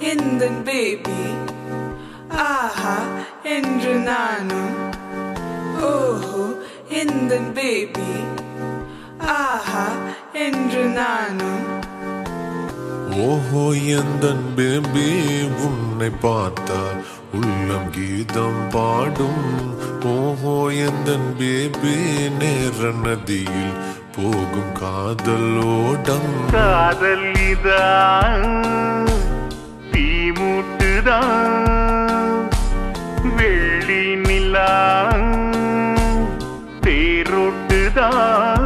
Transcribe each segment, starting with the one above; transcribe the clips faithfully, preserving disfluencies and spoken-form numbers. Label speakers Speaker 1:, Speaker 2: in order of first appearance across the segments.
Speaker 1: endhan baby aha endru nanum oho endhan baby aha endru nanum
Speaker 2: ஓஹோ எந்தன் baby உன்னை பார்த்தால் உள்ளம் கீதம் பாடும். ஓஹோ எந்தன் பேபி நேர நதியில் போகும் காதல் ஓடம்.
Speaker 3: காதல் இதான் தீமூட்டுதான் வெள்ளி நிலா தேரோட்டுதான்.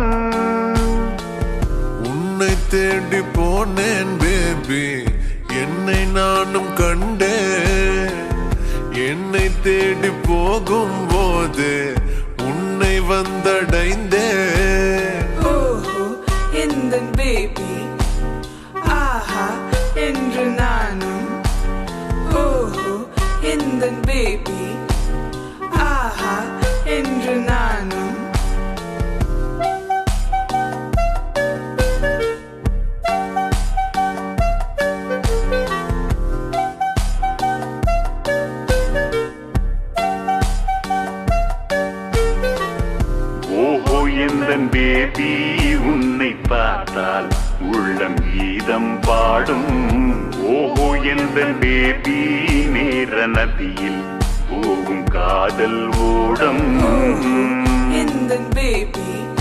Speaker 2: உன்னை தேடி போனேன் பேபி என்னை நானும் கண்டேன். என்னை தேடி போகும் போது உன்னை வந்தடைந்தேன்.
Speaker 1: ஓஹோ endhan baby aha endru nanum oho endhan baby aha endru nanum
Speaker 3: எந்தன் பேபி உன்னை பார்த்தால் உள்ளம் கீதம் பாடும். ஓஹோ எந்தன் பேபி நேர நதியில் போகும் காதல் ஓடம்.
Speaker 1: endhan baby